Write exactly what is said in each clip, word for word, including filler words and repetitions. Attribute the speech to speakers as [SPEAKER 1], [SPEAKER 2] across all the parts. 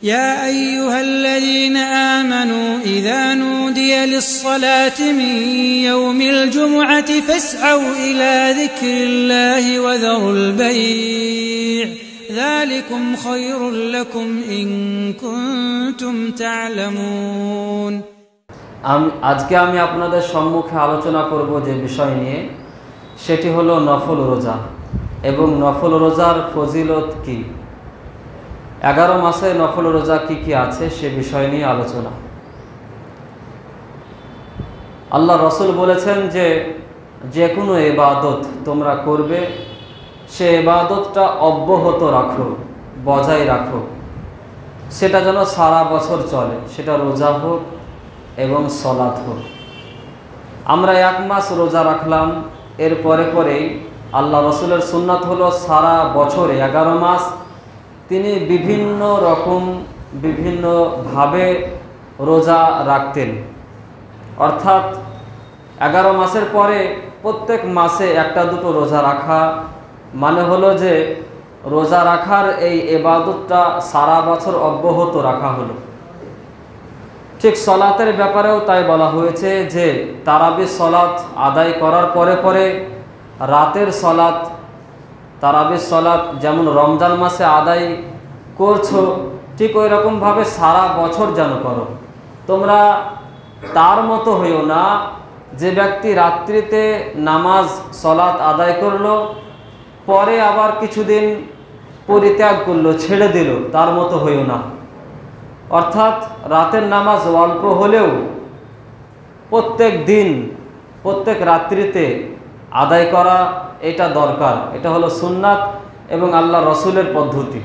[SPEAKER 1] يا أيها الذين آمنوا إذا نودي للصلاة من يوم الجمعة فاسعوا إلى ذكر الله وذروا البيع ذلكم خير لكم إن كنتم تعلمون।
[SPEAKER 2] আজকে আমি আপনাদের সম্মুখে আলোচনা করব যে বিষয় নিয়ে, সেটি হলো নফল রোজা এবং নফল রোজার ফজিলত কি, এগারো মাসে নফল রোজা কি কি আছে সে বিষয় নিয়ে আলোচনা। আল্লাহ রসুল বলেছেন যে যে কোনো ইবাদত তোমরা করবে সে ইবাদতটা অব্যাহত রাখো, বজায় রাখো, সেটা যেন সারা বছর চলে, সেটা রোজা হোক এবং সালাত হোক। আমরা এক মাস রোজা রাখলাম, এর পরে পরেই আল্লাহ রসুলের সুন্নাত হলো সারা বছরে এগারো মাস তিনি বিভিন্ন রকম বিভিন্নভাবে রোজা রাখতেন। অর্থাৎ এগারো মাসের পরে প্রত্যেক মাসে একটা দুটো রোজা রাখা মানে হলো যে রোজা রাখার এই ইবাদতটা সারা বছর অব্যাহত রাখা হলো। ঠিক সলাতের ব্যাপারেও তাই বলা হয়েছে যে তারাবি সলাত আদায় করার পরে পরে রাতের সলাত, তারাবি সলাত যেমন রমজান মাসে আদায় করছো ঠিক ওই রকমভাবে সারা বছর যেন করো। তোমরা তার মতো হইও না যে ব্যক্তি রাত্রিতে নামাজ সলাত আদায় করলো পরে আবার কিছুদিন পরিত্যাগ করলো, ছেড়ে দিল, তার মতো হইও না। অর্থাৎ রাতের নামাজ অল্প হলেও প্রত্যেক দিন প্রত্যেক রাত্রিতে আদায় করা এটা দরকার, এটা হলো সুন্নাত এবং আল্লাহ রসুলের পদ্ধতি।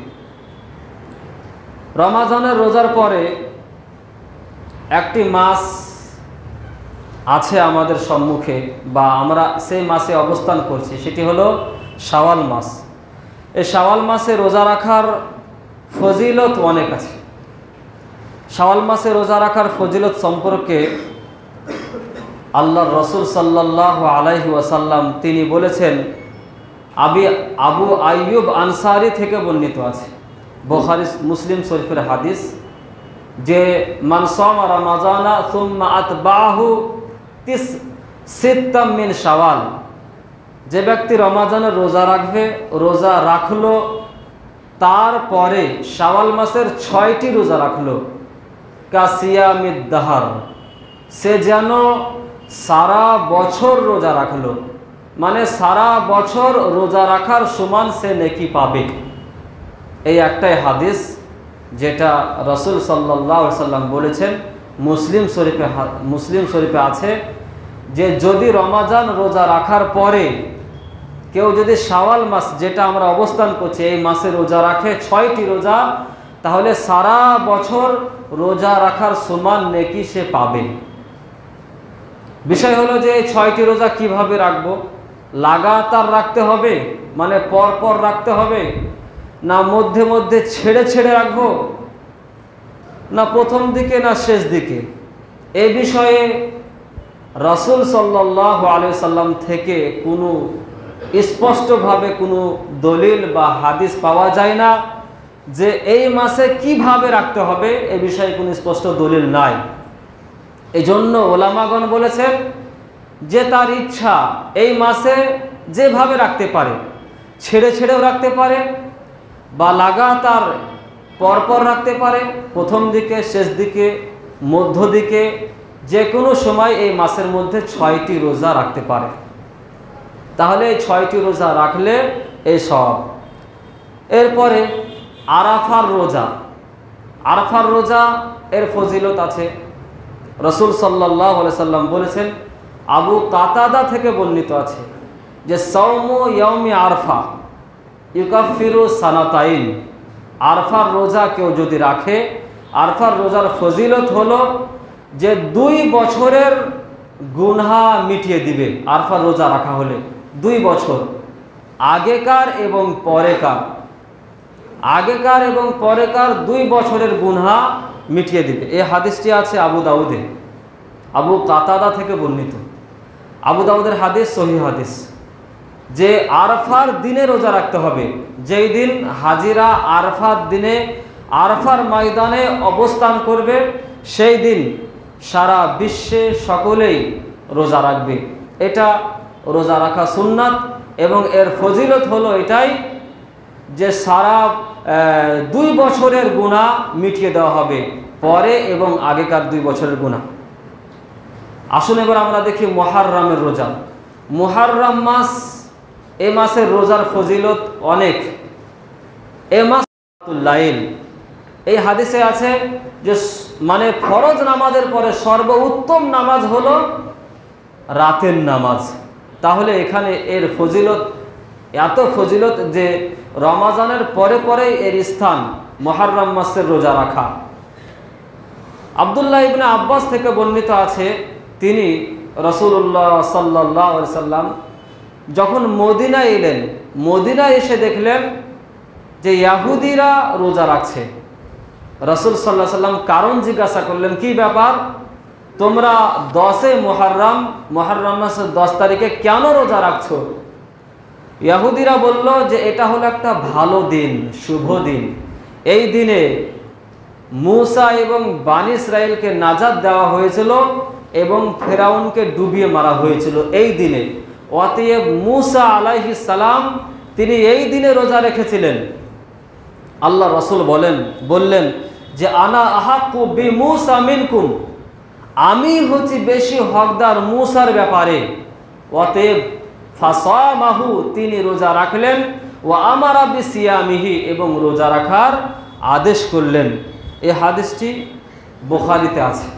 [SPEAKER 2] রমাজানের রোজার পরে একটি মাস আছে আমাদের সম্মুখে বা আমরা সেই মাসে অবস্থান করছি, সেটি হলো শাওয়াল মাস। এই শাওয়াল মাসে রোজা রাখার ফজিলত অনেক আছে। শাওয়াল মাসে রোজা রাখার ফজিলত সম্পর্কে আল্লাহর রসুল সাল্লাল্লাহু আলাইহি ওয়াসাল্লাম তিনি বলেছেন, আবি আবু আইয়ুব আনসারি থেকে বর্ণিত আছে, বুখারী মুসলিম শরীফের হাদিস, যে মান সামা রমাজানা সুম্মা আতবাহু তিস সিত্তাম মিন শাওয়াল, যে ব্যক্তি রমাজানের রোজা রাখবে, রোজা রাখলো তারপরে শাওয়াল মাসের ছয়টি রোজা রাখলো, কাসিয়ামিদ দাহার, সে যেন সারা বছর রোজা রাখলো, মানে সারা বছর রোজা রাখার সমান সে নেকি পাবে। এই একটাই হাদিস যেটা রসুল সাল্লাল্লাহু আলাইহি সাল্লাম বলেছেন, মুসলিম শরীফে মুসলিম শরীফে আছে যে যদি রমাজান রোজা রাখার পরে কেউ যদি শাওয়াল মাস যেটা আমরা অবস্থান করছি এই মাসে রোজা রাখে ছয়টি রোজা, তাহলে সারা বছর রোজা রাখার সমান নেকি সে পাবে। বিষয় হলো যে এই ছয়টি রোজা কিভাবে রাখবো, লাগাতার রাখতে হবে মানে পর পর রাখতে হবে, না মধ্যে মধ্যে ছেড়ে ছেড়ে রাখবো, না প্রথম দিকে না শেষ দিকে। এই বিষয়ে রাসূল সাল্লাল্লাহু আলাইহি সাল্লাম থেকে কোনো স্পষ্টভাবে কোনো দলিল বা হাদিস পাওয়া যায় না যে এই মাসে কিভাবে রাখতে হবে, এ বিষয়ে কোনো স্পষ্ট দলিল নাই। এই জন্য ওলামাগণ বলেছেন যে তার ইচ্ছা এই মাসে যেভাবে রাখতে পারে, ছেড়ে ছেড়েও রাখতে পারে বা লাগাতার পরপর রাখতে পারে, প্রথম দিকে শেষ দিকে মধ্য দিকে, যে কোনো সময় এই মাসের মধ্যে ছয়টি রোজা রাখতে পারে। তাহলে এই ছয়টি রোজা রাখলে এই সব। এরপরে আরাফার রোজা, আরাফার রোজা এর ফজিলত আছে। রসুল সাল্লাল্লাহু আলাইহি সাল্লাম বলেছেন, আবু কাতাদা থেকে বর্ণিত আছে যে সাওমু ইয়াউমি আরফা ইউকাফিরু সানাতাইন, আরফার রোজা কেউ যদি রাখে, আরফার রোজার ফজিলত হলো যে দুই বছরের গুনাহ মিটিয়ে দিবে। আরফার রোজা রাখা হলে দুই বছর আগেকার এবং পরেকার, আগেকার এবং পরেকার দুই বছরের গুনাহ মিটিয়ে দিবে। এই হাদিসটি আছে আবু দাউদে, আবু কাতাদা থেকে বর্ণিত। আবু দাউদের হাদিস সহিহ হাদিস যে আরফার দিনে রোজা রাখতে হবে, যেই দিন হাজিরা আরফার দিনে আরফার ময়দানে অবস্থান করবে, সেই দিন সারা বিশ্বে সকলেই রোজা রাখবে। এটা রোজা রাখা সুন্নাত এবং এর ফজিলত হলো এটাই যে সারা দুই বছরের গুনাহ মিটিয়ে দেওয়া হবে, পরে এবং আগেকার দুই বছরের গুনাহ। আসুন এবার আমরা দেখি মুহররমের রোজা। মুহররম মাস, এ মাসের রোজার ফজিলত অনেক। এ মাস লাইল, এই হাদিসে আছে যে মানে ফরজ নামাজের পরে সর্বোত্তম নামাজ হলো রাতের নামাজ। তাহলে এখানে এর ফজিলত এত ফজিলত যে রমাজানের পরে পরে এর স্থান মুহররম মাসের রোজা রাখা। আব্দুল্লাহ ইবনে আব্বাস থেকে বর্ণিত আছে, তিনি রাসূলুল্লাহ সাল্লাল্লাহু আলাইহি সাল্লাম যখন মদিনায় এলেন, মদিনায় এসে দেখলেন যে ইহুদিরা রোজা রাখছে। রাসূল সাল্লাল্লাহু আলাইহি সাল্লাম কারণ জিজ্ঞাসা করলেন, কি ব্যাপার, তোমরা দশে মুহররম মুহররম মাসের দশ তারিখে কেন রোজা রাখছো? ইহুদিরা বলল যে এটা হলো একটা ভালো দিন, শুভ দিন। এই দিনে মূসা এবং বনী ইসরাইলকে নাজাত দেওয়া হয়েছিল এবং ফেরাউনকে ডুবিয়ে মারা হয়েছিল এই দিনে। অতএব মূসা আলাইহিস সালাম তিনি এই দিনে রোজা রেখেছিলেন। আল্লাহ রাসূল বলেন বললেন যে আনা আহাক্কু বিমূসা মিনকুম, আমি হচ্ছি বেশি হকদার মূসার ব্যাপারে। অতএব ফাসামাহু, তিনি রোজা রাখলেন। ও আমারা বিসিয়ামিহি, এবং রোজা রাখার আদেশ করলেন। এই হাদিসটি বুখারীতে আছে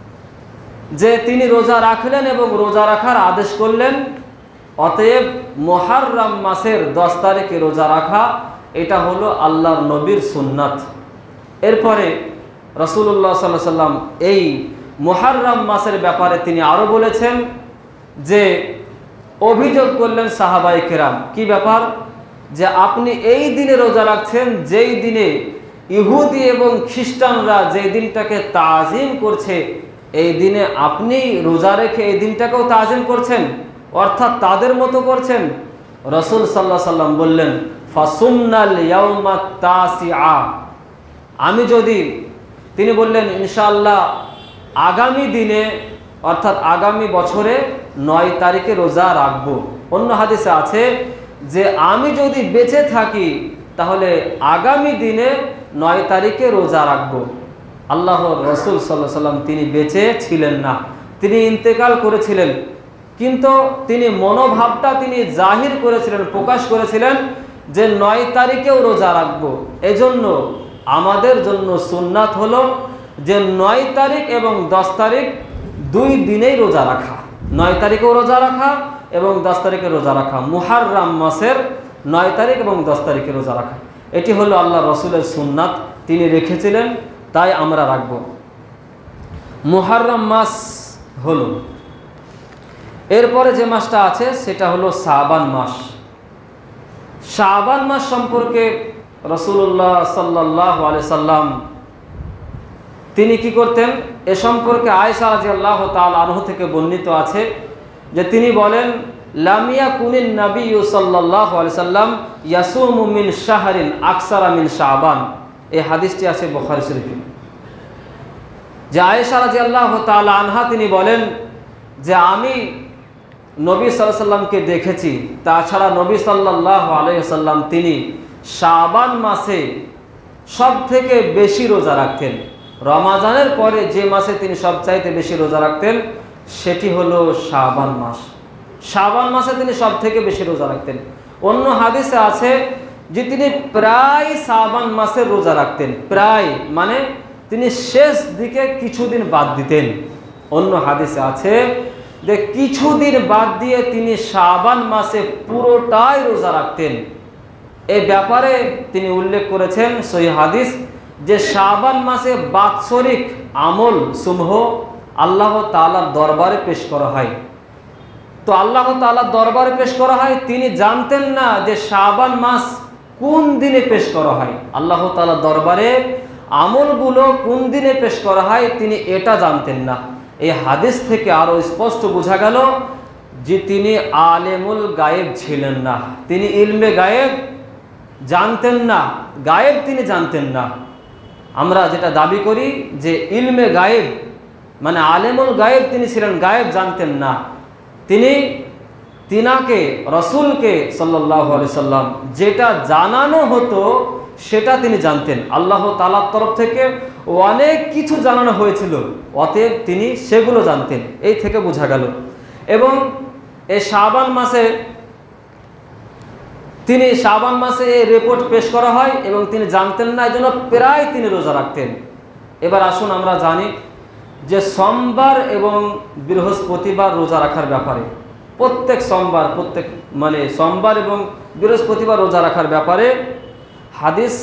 [SPEAKER 2] যে তিনি রোজা রাখলেন এবং রোজা রাখার আদেশ করলেন। অতএব মুহররম মাসের দশ তারিখে রোজা রাখা এটা হলো আল্লাহর নবীর সুন্নাত। এরপরে রাসূলুল্লাহ সাল্লাল্লাহু আলাইহি সাল্লাম এই মুহররম মাসের ব্যাপারে তিনি আরও বলেছেন যে অভিযোগ করলেন সাহাবায়ে কেরাম, কি ব্যাপার, যে আপনি এই দিনে রোজা রাখছেন যেই দিনে ইহুদি এবং খ্রিস্টানরা যেই দিনটাকে তাজিম করছে, এই দিনে আপনি রোজা রেখে এই দিনটাকেও তাজিম করছেন, অর্থাৎ তাদের মতো করছেন। রাসূল সাল্লাল্লাহু আলাইহি সাল্লাম বললেন ফাসুমনাল ইয়াউমাত তাসিআ, আমি যদি, তিনি বললেন ইনশাআল্লাহ আগামী দিনে অর্থাৎ আগামী বছরে নয় তারিখে রোজা রাখব। অন্য হাদিসে আছে যে আমি যদি বেঁচে থাকি তাহলে আগামী দিনে নয় তারিখে রোজা রাখব। আল্লাহর রাসূল সাল্লাল্লাহু আলাইহি সাল্লাম তিনি বেঁচে ছিলেন না, তিনি ইন্তেকাল করেছিলেন, কিন্তু তিনি মনোভাবটা তিনি জাহির করেছিলেন, প্রকাশ করেছিলেন যে নয় তারিখেও রোজা রাখব। এজন্য আমাদের জন্য সুন্নাত হলো যে নয় তারিখ এবং দশ তারিখ দুই দিনেই রোজা রাখা, নয় তারিখেও রোজা রাখা এবং দশ তারিখে রোজা রাখা। মুহররম মাসের নয় তারিখ এবং দশ তারিখে রোজা রাখা, এটি হলো আল্লাহ রসুলের সুন্নাত, তিনি রেখেছিলেন, তাই আমরা রাখব। মুহররম মাস হলো। এরপরে যে মাসটা আছে সেটা হলো শাবান মাস। শাবান মাস সম্পর্কে রাসূলুল্লাহ সাল্লাল্লাহু আলাইহি সাল্লাম তিনি কি করতেন, এ সম্পর্কে আয়েশা রাদিয়াল্লাহু তাআলা আনহা থেকে বর্ণিত আছে যে তিনি বলেন লাম ইয়াকুনিন নাবিয়্যু সাল্লাল্লাহু আলাইহি সাল্লাম ইয়াসুমু মিন শাহরিন আকসারা মিন শাবান। এই হাদিসটি আছে বুখারী শরীফে। যে আয়েশা রাদিয়াল্লাহু তাআলা আনহা তিনি বলেন যে আমি নবী সাল্লাল্লাহু আলাইহি সাল্লামকে দেখেছি, তাছাড়া নবী সাল্লাল্লাহু আলাইহি সাল্লাম তিনি শাবান মাসে সব থেকে বেশি রোজা রাখতেন। রমাজানের পরে যে মাসে তিনি সবচাইতে বেশি রোজা রাখতেন সেটি হলো শাবান মাস। শাবান মাসে তিনি সব থেকে বেশি রোজা রাখতেন। অন্য হাদিসে আছে যে তিনি প্রায় শাবান মাসে রোজা রাখতেন, প্রায় মানে তিনি শেষ দিকে কিছুদিন বাদ দিতেন। অন্য হাদিসে আছে যে কিছুদিন বাদ দিয়ে তিনি শাবান মাসে পুরোটাই রোজা রাখতেন। এই ব্যাপারে তিনি উল্লেখ করেছেন সহিহ হাদিস যে শাবান মাসে বাৎসরিক আমল সমূহ আল্লাহ তাআলার দরবারে পেশ করা হয়। তো আল্লাহ তাআলার দরবারে পেশ করা হয়, তিনি জানতেন না যে শাবান মাস কোন দিনে পেশ করা হয়, আল্লাহ তাআলার দরবারে আমলগুলো কোন দিনে পেশ করা হয় তিনি এটা জানতেন না। এই হাদিস থেকে আরো স্পষ্ট বোঝা গেল যে তিনি আলেমুল গায়েব ছিলেন না, তিনি ইলমে গায়েব জানতেন না, গায়েব তিনি জানতেন না। আমরা যেটা দাবি করি যে ইলমে গায়েব মানে আলেমুল গায়েব তিনি ছিলেন, গায়েব জানতেন না। তিনি তিনাকে রসুলকে সাল্লাল্লাহু আলাইহি সাল্লাম যেটা জানানো হতো সেটা তিনি জানতেন। আল্লাহ তাআলার তরফ থেকে অনেক কিছু জানানো হয়েছিল, অতএব তিনি সেগুলো জানতেন। এই থেকে বোঝা গেল। এবং এই শাবান মাসে তিনি শাবান মাসে এই রিপোর্ট পেশ করা হয় এবং তিনি জানতেন না, এই জন্য প্রায় তিনি রোজা রাখতেন। এবার আসুন আমরা জানি যে সোমবার এবং বৃহস্পতিবার রোজা রাখার ব্যাপারে, প্রত্যেক সোমবার প্রত্যেক মানে সোমবার এবং বৃহস্পতিবার রোজা রাখার ব্যাপারে হাদিস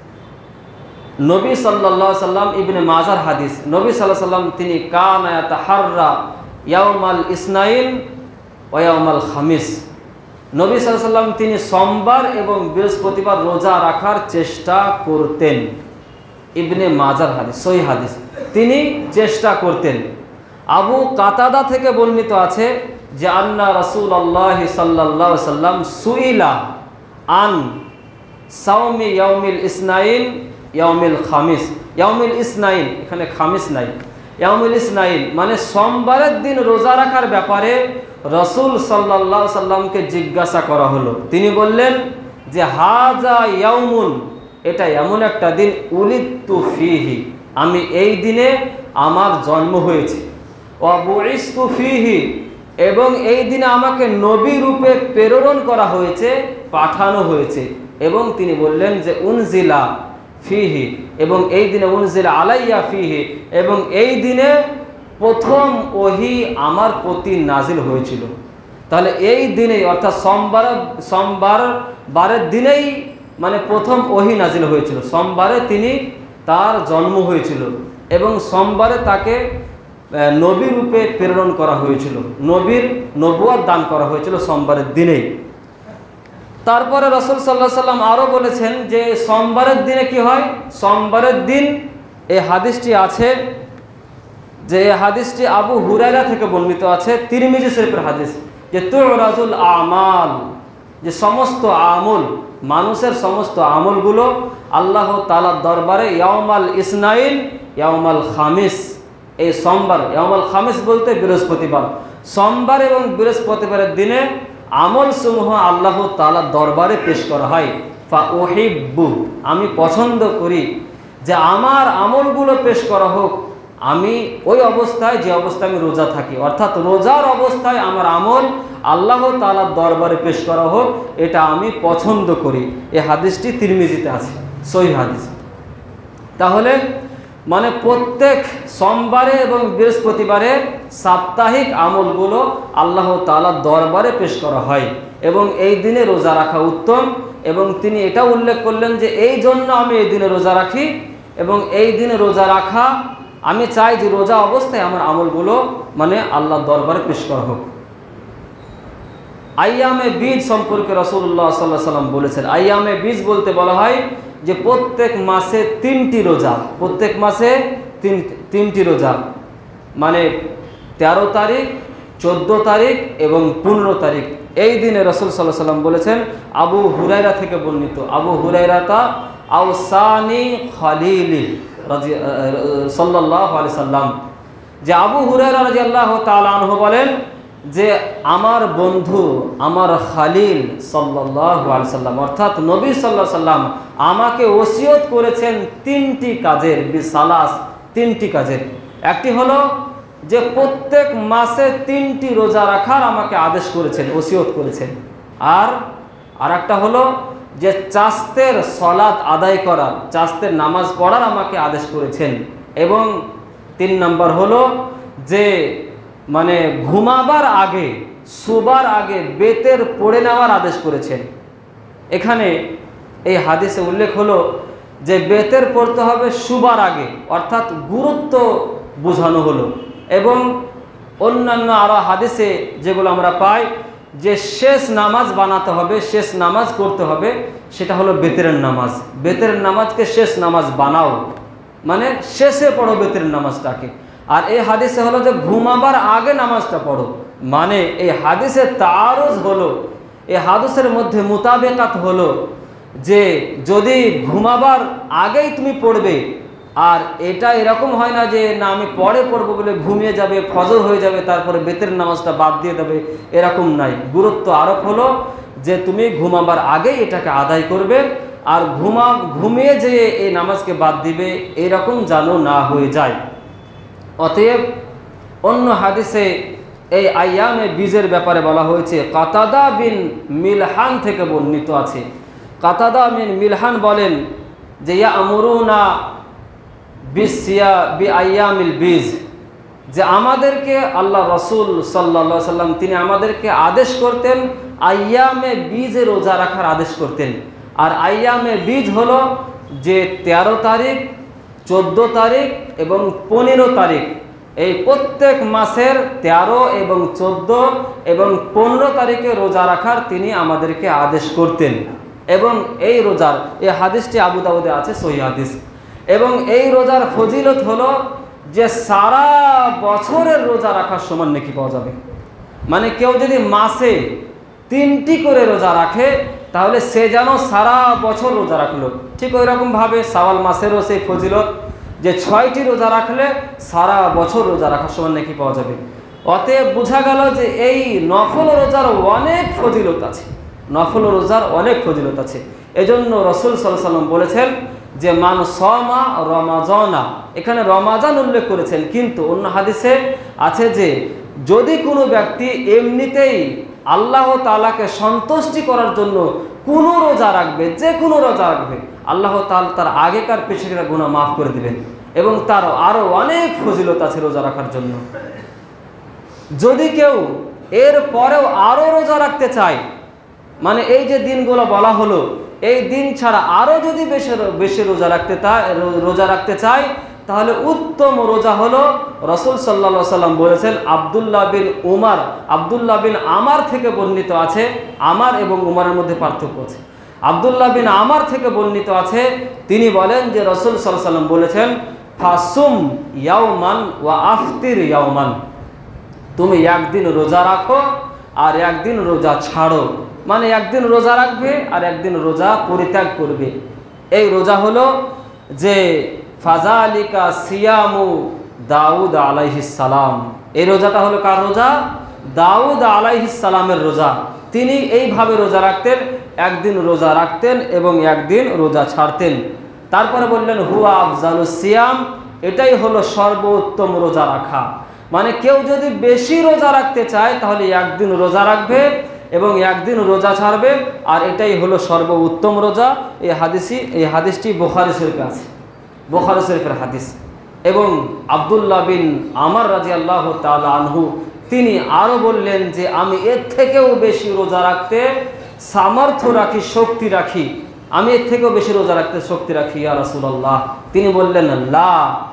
[SPEAKER 2] নবী সাল্লাল্লাহু আলাইহি সাল্লাম ইবনে মাজার হাদিস, নবী সাল্লাল্লাহু আলাইহি সাল্লাম তিনি কানা ইয়াতাহাররা ইয়াউমাল ইসনাইন ওয়া ইয়াউমাল খামিস, নবী সাল্লাল্লাহু আলাইহি সাল্লাম তিনি সোমবার এবং বৃহস্পতিবার রোজা রাখার চেষ্টা করতেন। ইবনে মাজার হাদিস, সহিহ হাদিস, তিনি চেষ্টা করতেন। আবু কাতাদা থেকে বর্ণিত আছে যে আন্না রাসূলুল্লাহ সাল্লাল্লাহু আলাইহি সাল্লাম সুইলা আন সাওমি ইয়াউমিল ইসনাইন ইয়াউমিল খামিস, ইয়াউমিল ইসনাইন এখানে খামিস নাই, ইয়াউমিল ইসনাইন মানে সোমবারের দিন রোজা রাখার ব্যাপারে রাসূল সাল্লাল্লাহু আলাইহি সাল্লামকে জিজ্ঞাসা করা হলো। তিনি বললেন যে হাজা ইয়াউমুন, এটা এমন একটা দিন উলিদতু ফিহি, আমি এই দিনে আমার জন্ম হয়েছে, ওয়া বুইসতু ফিহি, এবং এই দিনে আমাকে নবী রূপে প্রেরণ করা হয়েছে, পাঠানো হয়েছে। এবং তিনি বললেন যে উনজিলা ফিহি, এবং এই দিনে উনজিলা আলাইয়া ফিহি, এবং এই দিনে প্রথম ওহী আমার প্রতি নাজিল হয়েছিল। তাহলে এই দিনেই অর্থাৎ সোমবার সোমবার বারের দিনেই মানে প্রথম ওহী নাজিল হয়েছিল। সোমবারে তিনি তার জন্ম হয়েছিল এবং সোমবারে তাকে নবী রূপে প্রেরণ করা হয়েছিল, নবীর নবুয়ত দান করা হয়েছিল সোমবারের দিনেই। তারপরে রাসূল সাল্লাল্লাহু আলাইহি সাল্লাম আরও বলেছেন যে সোমবারের দিনে কি হয়, সোমবারের দিন এই হাদিসটি আছে যে হাদিসটি আবু হুরায়রা থেকে বর্ণিত আছে, তিরমিজি শরীফের হাদিস, যে তুরাজুল আমাল, যে সমস্ত আমল মানুষের সমস্ত আমলগুলো আল্লাহ তাআলার দরবারে ইয়াউমাল ইসনাইন ইয়াউমাল খামিস, এই সোমবার ইয়াউমাল খামিস বলতে বৃহস্পতিবার, সোমবার এবং বৃহস্পতিবারের দিনে আমল সমূহ আল্লাহ তাআলার দরবারে পেশ করা হয়। ফা উহিব্বু, আমি পছন্দ করি যে আমার আমলগুলো পেশ করা হোক আমি ওই অবস্থায় যে অবস্থায় আমি রোজা থাকি, অর্থাৎ রোজার অবস্থায় আমার আমল আল্লাহ তাআলার দরবারে পেশ করা হোক, এটা আমি পছন্দ করি। এই হাদিসটি তিরমিজিতে আছে, সহিহ হাদিস। তাহলে মানে প্রত্যেক সোমবারে এবং বৃহস্পতিবারে সাপ্তাহিক আমলগুলো আল্লাহ তাআলার দরবারে পেশ করা হয় এবং এই দিনে রোজা রাখা উত্তম। এবং তিনি এটা উল্লেখ করলেন যে এই জন্য আমি এই দিনে রোজা রাখি এবং এই দিনে রোজা রাখা আমি চাই যে রোজা অবস্থায় আমার আমলগুলো মানে আল্লাহর দরবারে পেশ করা হোক। আইয়ামে বীজ সম্পর্কে রাসূলুল্লাহ সাল্লাল্লাহু আলাইহি সাল্লাম বলেছেন, আইয়ামে বীজ বলতে বলা হয় যে প্রত্যেক মাসে তিনটি রোজা, প্রত্যেক মাসে তিন তিনটি রোজা মানে তেরো তারিখ, চোদ্দো তারিখ এবং পনেরো তারিখ। এই দিনে রাসূল সাল্লাল্লাহু আলাইহি সাল্লাম বলেছেন, আবু হুরায়রা থেকে বর্ণিত, আবু হুরায়রা তা আওসানি খালিলি সাল্লাল্লাহু আলাইহি সাল্লাম, যে আবু হুরায়রা রাদিয়াল্লাহু তাআলা আনহু বলেন যে আমার বন্ধু আমার খালিল সাল্লাল্লাহু আলাইহি সাল্লাম অর্থাৎ নবী সাল্লাল্লাহু আলাইহি সাল্লাম আমাকে ওসিয়ত করেছেন তিনটি কাজের, বিসালাস, তিনটি কাজের। একটি হলো যে প্রত্যেক মাসে তিনটি রোজা রাখার আমাকে আদেশ করেছেন, ওসিয়ত করেছেন। আর আরেকটা হলো যে চাস্তের সলাত আদায় করার, চাস্তের নামাজ পড়ার আমাকে আদেশ করেছেন। এবং তিন নম্বর হলো যে মানে ঘুমাবার আগে, শোবার আগে বেতের পড়ে নেওয়ার আদেশ করেছেন। এখানে এই হাদিসে উল্লেখ হলো যে বেতের পড়তে হবে শোবার আগে, অর্থাৎ গুরুত্ব বোঝানো হলো। এবং অন্যান্য আরও হাদিসে যেগুলো আমরা পাই যে শেষ নামাজ বানাতে হবে, শেষ নামাজ করতে হবে, সেটা হলো বেতের নামাজ। বেতের নামাজকে শেষ নামাজ বানাও, মানে শেষে পড়ো বেতের নামাজটাকে। আর এই হাদিসে হলো যে ঘুমাবার আগে নামাজটা পড়ো, মানে এই হাদিসে তারুজ হলো, এই হাদিসের মধ্যে মুতাবেকাত হলো যে যদি ঘুমাবার আগেই তুমি পড়বে আর এটা এরকম হয় না যে না আমি পরে পড়বো বলে ঘুমিয়ে যাবে, ফজর হয়ে যাবে, তারপরে বেতের নামাজটা বাদ দিয়ে দেবে, এরকম নাই। গুরুত্ব আরোপ হলো যে তুমি ঘুমাবার আগেই এটাকে আদায় করবে, আর ঘুমা ঘুমিয়ে যে এই নামাজকে বাদ দিবে এরকম যেন না হয়ে যায়। অতএব অন্য হাদিসে এই আইয়ামে বীজের ব্যাপারে বলা হয়েছে, কাতাদা বিন মিলহান থেকে বর্ণিত আছে। কাতাদা বিন মিলহান বলেন যে ইয়া আমরুনা বিসিয়া বি আইয়ামিল বীজ, যে আমাদেরকে আল্লাহ রসুল সাল্লাল্লাহু আলাইহি সাল্লাম তিনি আমাদেরকে আদেশ করতেন আইয়ামে বীজে রোজা রাখার আদেশ করতেন। আর আইয়ামে বীজ হলো যে তেরো তারিখ, চোদ্দো তারিখ এবং পনেরো তারিখ, এই প্রত্যেক মাসের তেরো এবং চোদ্দো এবং পনেরো তারিখে রোজা রাখার তিনি আমাদেরকে আদেশ করতেন। এবং এই রোজার এই হাদিসটি আবু দাউদে আছে, সহিহ হাদিস। এবং এই রোজার ফজিলত হলো যে সারা বছরের রোজা রাখার সমান নেকি পাওয়া যাবে। মানে কেউ যদি মাসে তিনটি করে রোজা রাখে তাহলে সে যেন সারা বছর রোজা রাখলো। ঠিক ওই রকমভাবে শাওয়াল মাসেরও সেই ফজিলত যে ছয়টি রোজা রাখলে সারা বছর রোজা রাখার সমান নেকি পাওয়া যাবে। অতএব বোঝা গেল যে এই নফল রোজার অনেক ফজিলত আছে, নফল রোজার অনেক ফজিলত আছে। এজন্য রসুল সাল্লাল্লাহু আলাইহি ওয়াসাল্লাম বলেছেন যে মান সমা রমাজানা, এখানে রমাজান উল্লেখ করেছেন, কিন্তু অন্য হাদিসে আছে যে যদি কোনো ব্যক্তি এমনিতেই আল্লাহ তাআলাকে সন্তুষ্টি করার জন্য কোনো রোজা রাখবে, যে কোনো রোজা রাখবে, আল্লাহ তাআলা তার আগেকার পেছনের গুনাহ মাফ করে দিবেন এবং তার আরও অনেক ফজিলত আছে রোজা রাখার জন্য। যদি কেউ এর পরেও আরও রোজা রাখতে চায়, মানে এই যে দিনগুলো বলা হলো এই দিন ছাড়া আরও যদি বেশি বেশি রোজা রাখতে রোজা রাখতে চায় তাহলে উত্তম রোজা হলো রাসূল সাল্লাল্লাহু আলাইহি সাল্লাম বলেছেন, আব্দুল্লাহ বিন উমার আব্দুল্লাহ বিন আমার থেকে বর্ণিত আছে, আমার এবং উমারের মধ্যে পার্থক্য আছে। আব্দুল্লাহ বিন আমার থেকে বর্ণিত আছে, তিনি বলেন যে রাসূল সাল্লাল্লাহু আলাইহি সাল্লাম বলেছেন, ফাসুম ইয়াওমান ওয়া আফতির ইয়াওমান, তুমি একদিন রোজা রাখো আর একদিন রোজা ছাড়ো। মানে একদিন রোজা রাখবে আর একদিন রোজা পরিত্যাগ করবে। এই রোজা হলো যে ফাজালিকা সিয়ামু দাউদ আলাইহিস সালাম, এই রোজাটা হলো কার রোজা? দাউদ আলাইহিস সালামের রোজা। তিনি এইভাবে রোজা রাখতেন, একদিন রোজা রাখতেন এবং একদিন রোজা ছাড়তেন। তারপরে বললেন হুয়া আফজালুস সিয়াম, এটাই হলো সর্বোত্তম রোজা রাখা। মানে কেউ যদি বেশি রোজা রাখতে চায় তাহলে একদিন রোজা রাখবে এবং একদিন রোজা ছাড়বে, আর এটাই হলো সর্বোত্তম রোজা। এই হাদিসই এই হাদিসটি বুখারী শরীফে আছে, বুখারী শরীফের হাদিস। এবং আব্দুল্লাহ বিন আমার রাদিয়াল্লাহু তাআলা আনহু তিনি আরও বললেন যে আমি এর থেকেও বেশি রোজা রাখতে সামর্থ্য রাখি, শক্তি রাখি, আমি এর থেকেও বেশি রোজা রাখতে শক্তি রাখি ইয়া রাসূলুল্লাহ। তিনি বললেন লা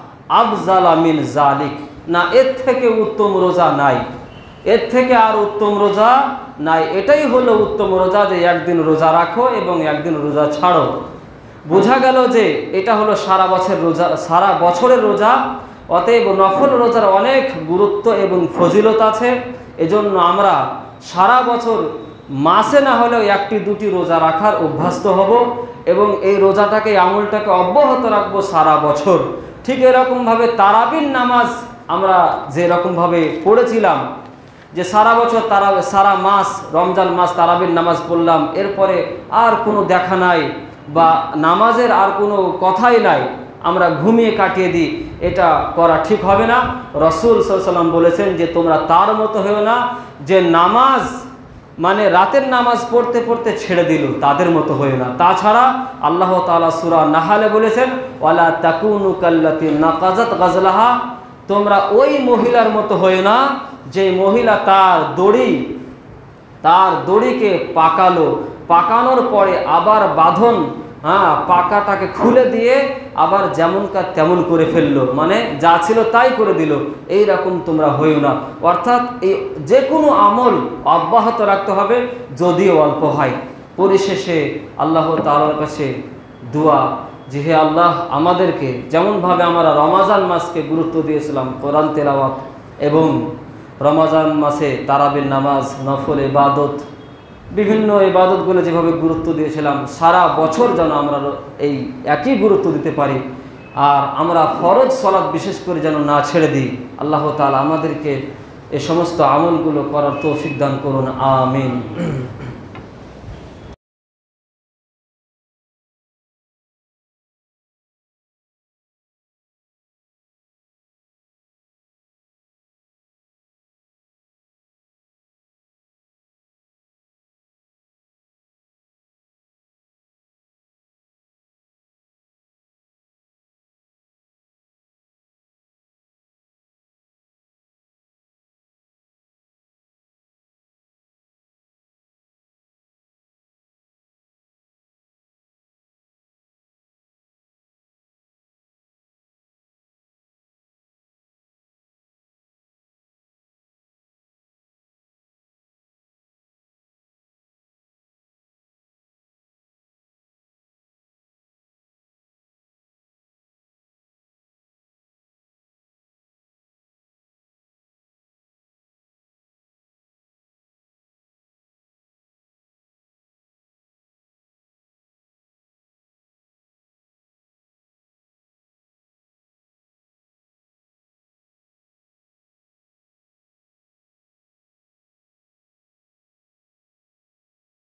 [SPEAKER 2] আফজালা মিন যালিক, না এর থেকে উত্তম রোজা নাই, এর থেকে আর উত্তম রোজা নাই, এটাই হলো উত্তম রোজা যে একদিন রোজা রাখো এবং একদিন রোজা ছাড়ো। বোঝা গেল যে এটা হলো সারা বছর রোজা, সারা বছরের রোজা। অতএব নফল রোজার অনেক গুরুত্ব এবং ফজিলত আছে। এজন্য আমরা সারা বছর মাসে না হলেও একটি দুটি রোজা রাখার অভ্যস্ত হব এবং এই রোজাটাকে আমলটাকে অব্যাহত রাখবো সারা বছর। ঠিক এরকমভাবে তারাবির নামাজ আমরা যেরকমভাবে পড়েছিলাম যে সারা বছর তারা সারা মাস রমজান মাস তারাবির নামাজ পড়লাম, এরপরে আর কোনো দেখা নাই বা নামাজের আর কোনো কথাই নাই, আমরা ঘুমিয়ে কাটিয়ে দিই, এটা করা ঠিক হবে না। রাসূল সাল্লাল্লাহু আলাইহি ওয়াসাল্লাম বলেছেন যে তোমরা তার মতো হও না যে নামাজ মানে রাতের নামাজ পড়তে পড়তে ছেড়ে দিল, তাদের মতো হয়ে না। তাছাড়া আল্লাহ তাআলা সূরা নাহলে বলেছেন ওয়ালা তাকুনু কাল্লাতী নাকাযাত গাজলাহা, তোমরা ওই মহিলার মতো হয়ে না যে মহিলা তার দড়ি তার দড়িকে পাকালো, পাকানোর পরে আবার বাঁধন হ্যাঁ পাকাটাকে খুলে দিয়ে আবার যেমনকার তেমন করে ফেললো, মানে যা ছিল তাই করে দিল, এই রকম তোমরা হইও না। অর্থাৎ এই যে কোনো আমল অব্যাহত রাখতে হবে যদিও অল্প হয়। পরিশেষে আল্লাহ তাআলার কাছে দোয়া যে হে আল্লাহ, আমাদেরকে যেমনভাবে আমরা রমাজান মাসকে গুরুত্ব দিয়েছিলাম কোরআন তেলাওয়াত এবং রমাজান মাসে তারাবির নামাজ, নফল ইবাদত, বিভিন্ন ইবাদতগুলো যেভাবে গুরুত্ব দিয়েছিলাম, সারা বছর যেন আমরা এই একই গুরুত্ব দিতে পারি আর আমরা ফরজ সালাত বিশেষ করে যেন না ছেড়ে দিই। আল্লাহ তাআলা আমাদেরকে এই সমস্ত আমলগুলো করার তৌফিক দান করুন, আমিন।